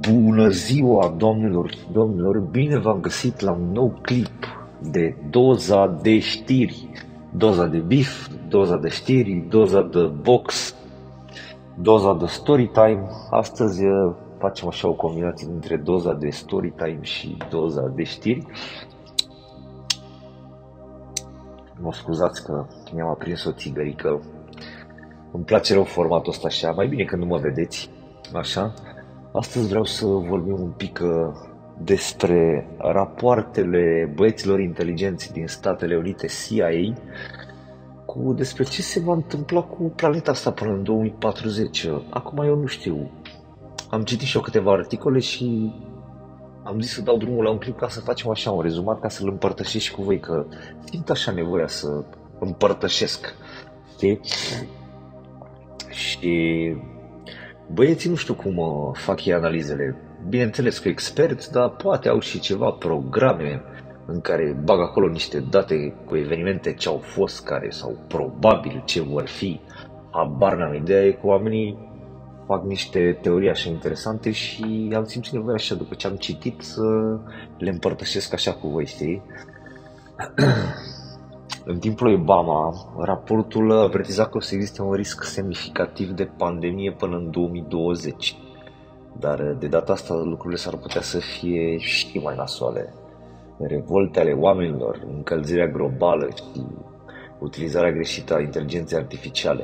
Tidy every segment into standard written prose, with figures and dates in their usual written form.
Bună ziua, doamnelor și domnilor! Bine v-am găsit la un nou clip de doza de știri. Doza de bif, doza de știri, doza de box, doza de story time. Astăzi facem așa o combinație dintre doza de story time și doza de știri. Mă scuzați că mi-am aprins o țigărică. Îmi place rău formatul ăsta așa, mai bine că nu mă vedeți. Așa. Astăzi vreau să vorbim un pic despre rapoartele băieților inteligenți din Statele Unite, CIA, despre ce se va întâmpla cu planeta asta până în 2040. Acum eu nu știu, am citit și eu câteva articole și am zis să dau drumul la un clip ca să facem așa un rezumat, ca să-l împărtășesc și cu voi, că simt așa nevoia să împărtășesc, știi? Și băieții nu știu cum fac ei analizele. Bineînțeles că experți, dar poate au și ceva programe în care bag acolo niște date cu evenimente ce au fost, care sau probabil ce vor fi. Habar n-am. Ideea e că oamenii fac niște teorii așa interesante și am simțit nevoia așa, după ce am citit, să le împărtășesc așa cu voi, știi? În timpul lui Obama, raportul avertiza că o să existe un risc semnificativ de pandemie până în 2020. Dar de data asta lucrurile s-ar putea să fie și mai nasoale. Revolte ale oamenilor, încălzirea globală și utilizarea greșită a inteligenței artificiale.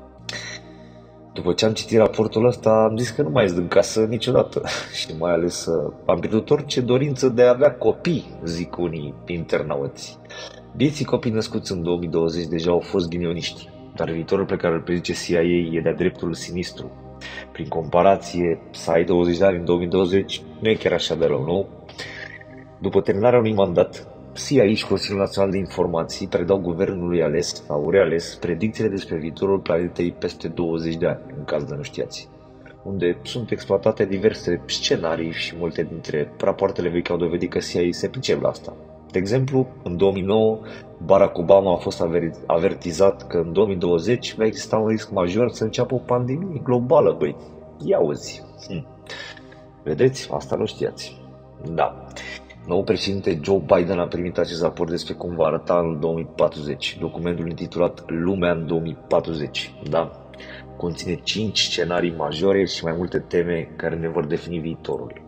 După ce am citit raportul ăsta, am zis că nu mai ies din casă niciodată. Și mai ales am pierdut orice dorință de a avea copii, zic unii internauți. Bieții copii născuți în 2020 deja au fost ghinioniști, dar viitorul pe care îl prezice CIA e de-a dreptul sinistru. Prin comparație, să ai 20 de ani în 2020 nu e chiar așa de rău, nu? După terminarea unui mandat, CIA și Consiliul Național de Informații predau guvernului ales sau reales predicțiile despre viitorul planetei peste 20 de ani, în caz de nu știați, unde sunt exploatate diverse scenarii și multe dintre rapoartele vechi au dovedit că CIA se pricep la asta. De exemplu, în 2009, Barack Obama a fost avertizat că în 2020 va exista un risc major să înceapă o pandemie globală, băi. Ia auzi. Vedeți? Asta nu știați. Da. Noul președinte Joe Biden a primit acest raport despre cum va arăta anul 2040. Documentul intitulat Lumea în 2040. Da. Conține 5 scenarii majore și mai multe teme care ne vor defini viitorul.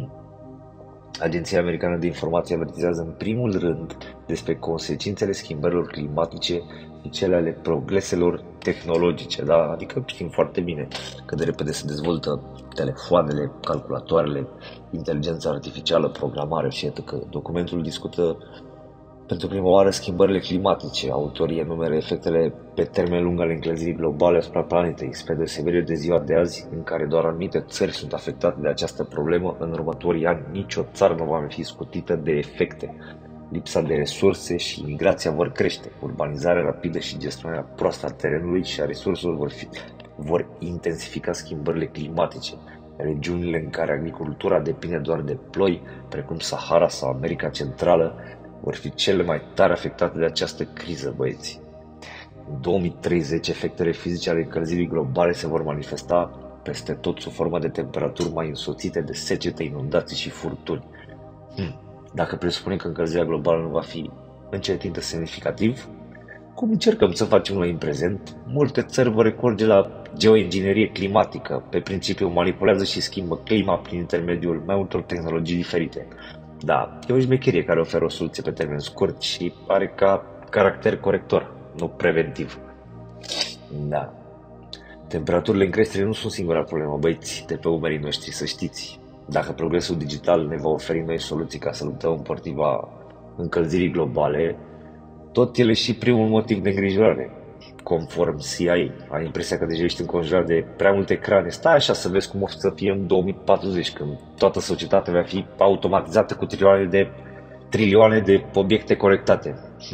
Agenția Americană de Informații avertizează în primul rând despre consecințele schimbărilor climatice și cele ale progreselor tehnologice, da? Adică știm foarte bine cât de repede se dezvoltă telefoanele, calculatoarele, inteligența artificială, programare și etc. Documentul discută pentru prima oară schimbările climatice. Autorii enumeră efectele pe termen lung ale încălzirii globale asupra planetei, spre deosebire de ziua de azi, în care doar anumite țări sunt afectate de această problemă. În următorii ani, nicio țară nu va fi scutită de efecte. Lipsa de resurse și migrația vor crește. Urbanizarea rapidă și gestionarea proastă a terenului și a resurselor vor intensifica schimbările climatice. Regiunile în care agricultura depinde doar de ploi, precum Sahara sau America Centrală, vor fi cele mai tare afectate de această criză, băieți. În 2030, efectele fizice ale încălzirii globale se vor manifesta peste tot sub formă de temperaturi mai însoțite de secete, inundații și furtuni. Dacă presupunem că încălzirea globală nu va fi încetinită semnificativ, cum încercăm să facem noi în prezent, multe țări vor recurge la geoinginerie climatică. Pe principiu manipulează și schimbă clima prin intermediul mai multor tehnologii diferite. Da, e o șmecherie care oferă o soluție pe termen scurt și are ca caracter corector, nu preventiv. Da. Temperaturile în creștere nu sunt singura problemă, băieți, de pe umerii noștri, să știți. Dacă progresul digital ne va oferi noi soluții ca să luptăm împotriva încălzirii globale, tot el e și primul motiv de îngrijorare. Conform CIA, ai impresia că deja ești înconjurat de prea multe ecrane. Stai așa să vezi cum o să fie în 2040, când toată societatea va fi automatizată cu trilioane de obiecte conectate.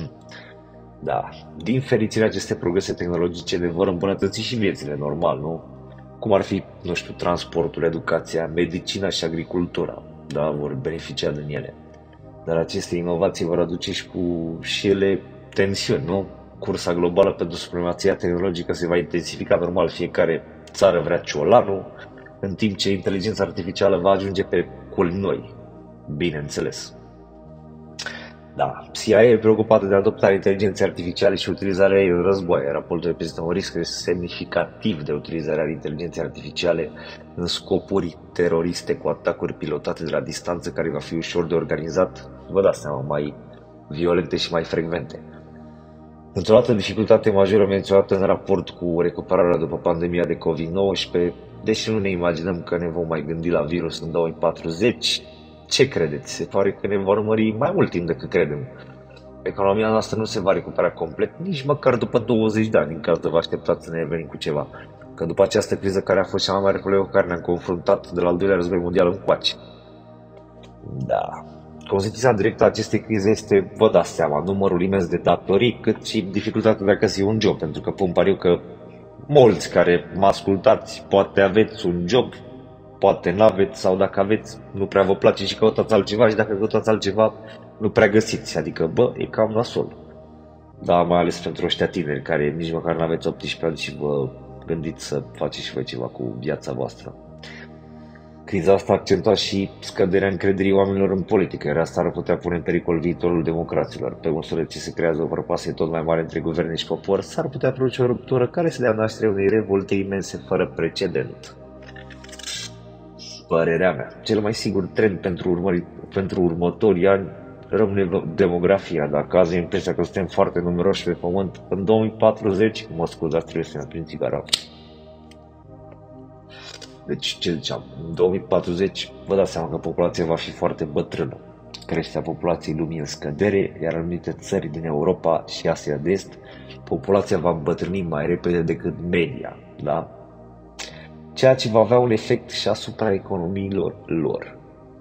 Da, din fericire aceste progrese tehnologice ne vor îmbunătăți și viețile, normal, nu? Cum ar fi, nu știu, transportul, educația, medicina și agricultura, da, vor beneficia din ele. Dar aceste inovații vor aduce și ele tensiuni, nu? Cursa globală pentru supremația tehnologică se va intensifica normal, fiecare țară vrea ciolanul, în timp ce inteligența artificială va ajunge pe culmi noi, bineînțeles. Da, CIA e preocupată de adoptarea inteligenței artificiale și utilizarea ei în războaie. Raportul reprezintă un risc semnificativ de utilizarea inteligenței artificiale în scopuri teroriste cu atacuri pilotate de la distanță, care va fi ușor de organizat, vă dați seama, mai violente și mai frecvente. Într-o altă dificultate majoră menționată în raport cu recuperarea după pandemia de COVID-19, deși nu ne imaginăm că ne vom mai gândi la virus în 2040, ce credeți? Se pare că ne va urmări mai mult timp decât credem. Economia noastră nu se va recupera complet, nici măcar după 20 de ani, în caz de vă așteptați să ne revenim cu ceva. Că după această criză, care a fost cea mai mare problemă cu care ne-am confruntat de la al doilea război mondial încoace. Da. Consecința directă a acestei crize este, vă dați seama, numărul imens de datorii, cât și dificultatea de a găsi un job, pentru că pun pariu că mulți care mă ascultați, poate aveți un job, poate n-aveți, sau dacă aveți, nu prea vă place și căutați altceva, și dacă căutați altceva, nu prea găsiți, adică, e cam nasol. Da, mai ales pentru ăștia tineri care nici măcar n-aveți 18 ani și vă gândiți să faceți și voi ceva cu viața voastră. Criza asta a accentuat și scăderea încrederii oamenilor în politică, iar asta ar putea pune în pericol viitorul democraților. Pe măsură ce se creează o prăpastie tot mai mare între guverne și popor, s-ar putea produce o ruptură care să dea naștere unei revolte imense fără precedent. Părerea mea, cel mai sigur trend pentru următorii ani rămâne demografia. Dacă azi e impresia că suntem foarte numeroși pe pământ, în 2040, mă scuzați, trebuie să-mi aprind țigara. Deci, ce ziceam, în 2040 vă dați seama că populația va fi foarte bătrână. Creșterea populației lumii în scădere, iar în anumite țări din Europa și Asia de Est, populația va îmbătrâni mai repede decât media, da? Ceea ce va avea un efect și asupra economiilor lor.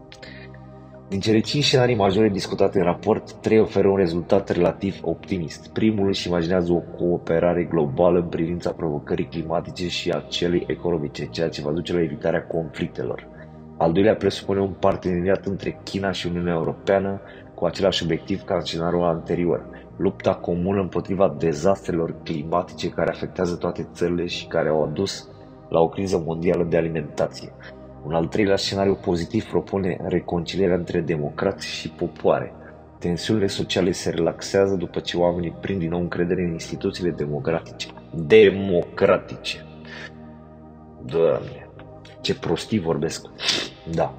Din cele 5 scenarii majore discutate în raport, 3 oferă un rezultat relativ optimist. Primul își imaginează o cooperare globală în privința provocării climatice și a celei economice, ceea ce va duce la evitarea conflictelor. Al doilea presupune un parteneriat între China și Uniunea Europeană cu același obiectiv ca în scenariul anterior, lupta comună împotriva dezastrelor climatice care afectează toate țările și care au adus la o criză mondială de alimentație. Un al treilea scenariu pozitiv propune reconcilierea între democrați și popoare. Tensiunile sociale se relaxează după ce oamenii prind din nou încredere în instituțiile democratice. Doamne, ce prostii vorbesc. Da.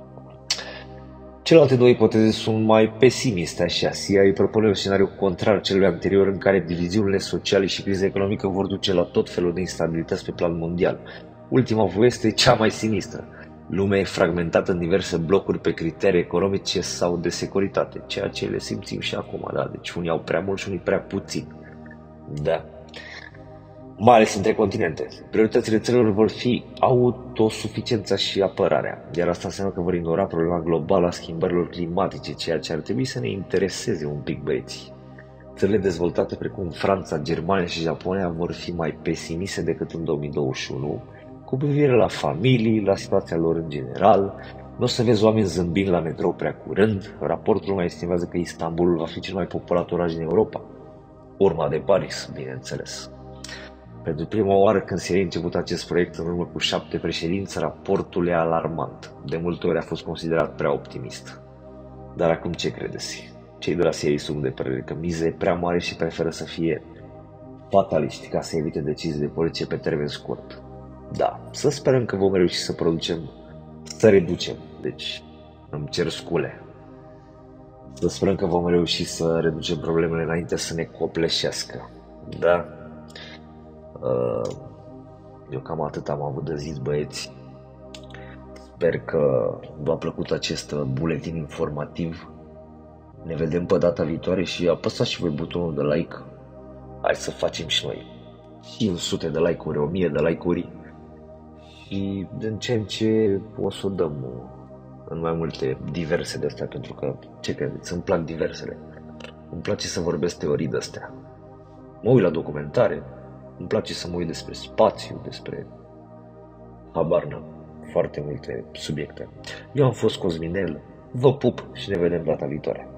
Celelalte două ipoteze sunt mai pesimiste, așa. CIA îi propune un scenariu contrar celui anterior, în care diviziunile sociale și criza economică vor duce la tot felul de instabilități pe plan mondial. Ultima poveste e cea mai sinistră. Lumea e fragmentată în diverse blocuri pe criterii economice sau de securitate, ceea ce le simțim și acum, da? Deci unii au prea mult și unii prea puțin. Da. Mai ales între continente. Prioritățile țărilor vor fi autosuficiența și apărarea, iar asta înseamnă că vor ignora problema globală a schimbărilor climatice, ceea ce ar trebui să ne intereseze un pic, băieții. Țările dezvoltate precum Franța, Germania și Japonia vor fi mai pesimiste decât în 2021 cu privire la familii, la situația lor în general. Nu o să vezi oameni zâmbind la metrou prea curând. Raportul mai estimează că Istanbulul va fi cel mai populat oraș din Europa, urma de Paris, bineînțeles. Pentru prima oară când se a început acest proiect în urmă cu 7 președinți, raportul e alarmant. De multe ori a fost considerat prea optimist. Dar acum ce credeți? Cei de la CIA sunt de părere că miza e prea mare și preferă să fie fataliști ca să evite decizii de poliție pe termen scurt. Da, să sperăm că vom reuși să reducem, deci îmi cer scule. Să sperăm că vom reuși să reducem problemele înainte să ne copleșească. Da? Eu cam atât am avut de zis, băieți. Sper că v-a plăcut acest buletin informativ. Ne vedem pe data viitoare și apăsați și voi butonul de like. Hai să facem și noi 500 de like-uri, 1000 de like-uri. Și din ce în ce o să o dăm în mai multe diverse de astea, pentru că, ce credeți, îmi plac diversele. Îmi place să vorbesc teorii de astea. Mă uit la documentare, îmi place să mă uit despre spațiu, despre habar n-am, foarte multe subiecte. Eu am fost Cosminel, vă pup și ne vedem data viitoare.